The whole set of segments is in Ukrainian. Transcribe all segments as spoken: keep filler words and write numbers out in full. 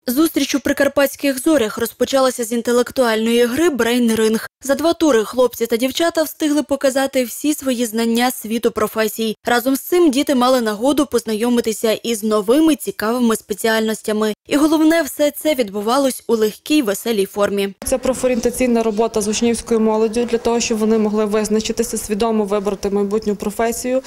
Зустріч у Прикарпатських зорях розпочалася з інтелектуальної гри «Брейн-ринг». За два тури хлопці та дівчата встигли показати всі свої знання світу професій. Разом з цим діти мали нагоду познайомитися із новими цікавими спеціальностями. І головне, все це відбувалось у легкій, веселій формі. Це профорієнтаційна робота з учнівською молоддю для того, щоб вони могли визначитися, свідомо вибрати майбутню професію.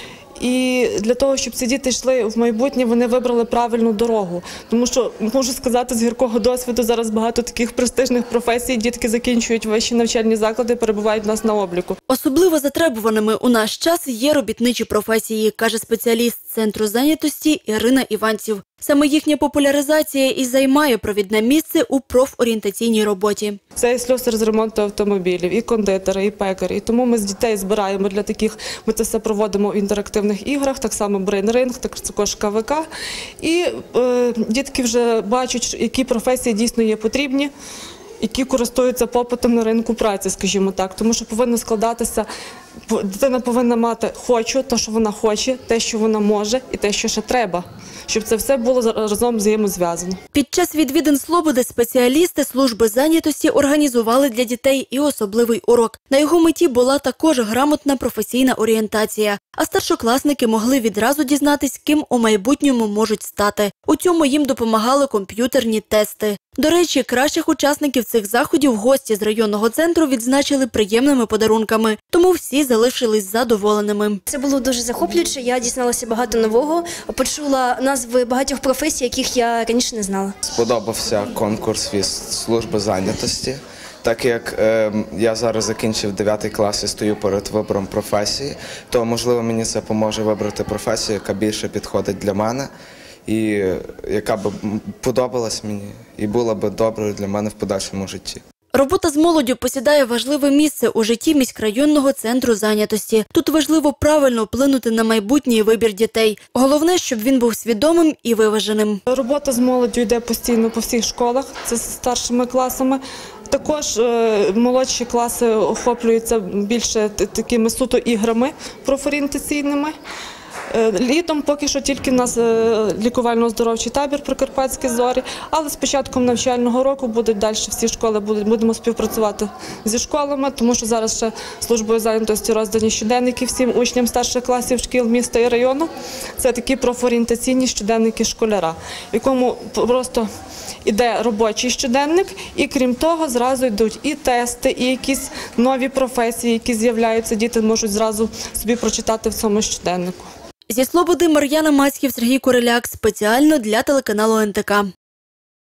І для того, щоб ці діти йшли в майбутнє, вони вибрали правильну дорогу. Тому що, можу сказати, з гіркого досвіду зараз багато таких престижних професій, дітки закінчують вищі навчальні заклади, перебувають в нас на обліку. Особливо затребуваними у наш час є робітничі професії, каже спеціаліст Центру зайнятості Ірина Іванців. Саме їхня популяризація і займає провідне місце у профорієнтаційній роботі. Це і слюсар з ремонту автомобілів, і кондитери, і пекарі. І тому ми з дітей збираємо для таких, ми це все проводимо в інтерактивних іграх, так само брейн-ринг, також ка ве ка. І е, дітки вже бачать, які професії дійсно є потрібні, які користуються попитом на ринку праці, скажімо так. Тому що повинно складатися, дитина повинна мати «хочу», те, що вона хоче, те, що вона може і те, що ще треба, щоб це все було разом взаємозв'язано. Під час відвідин Слободи спеціалісти служби зайнятості організували для дітей і особливий урок. На його меті була також грамотна професійна орієнтація, а старшокласники могли відразу дізнатись, ким у майбутньому можуть стати. У цьому їм допомагали комп'ютерні тести. До речі, кращих учасників цих заходів гості з районного центру відзначили приємними подарунками, тому всі залишились задоволеними. Це було дуже захоплююче, я дізналася багато нового, почула назви багатьох професій, яких я раніше не знала. Сподобався конкурс від служби зайнятості, так як е, я зараз закінчив дев'ятий клас і стою перед вибором професії, то, можливо, мені це допоможе вибрати професію, яка більше підходить для мене і яка б подобалась мені і була б доброю для мене в подальшому житті. Робота з молоддю посідає важливе місце у житті міськрайонного центру зайнятості. Тут важливо правильно вплинути на майбутній вибір дітей. Головне, щоб він був свідомим і виваженим. Робота з молоддю йде постійно по всіх школах, це з старшими класами. Також е, молодші класи охоплюються більше такими суто іграми профорієнтаційними. Літом поки що тільки в нас лікувально-оздоровчий табір «Прикарпатські зорі», але з початком навчального року будуть далі всі школи, будемо співпрацювати зі школами, тому що зараз ще службою зайнятості роздані щоденники всім учням старших класів шкіл міста і району. Це такі профорієнтаційні щоденники школяра, в якому просто йде робочий щоденник, і крім того зразу йдуть і тести, і якісь нові професії, які з'являються, діти можуть зразу собі прочитати в цьому щоденнику. Зі Слободи Мар'яна Мацьків, Сергій Куриляк. Спеціально для телеканалу ен те ка.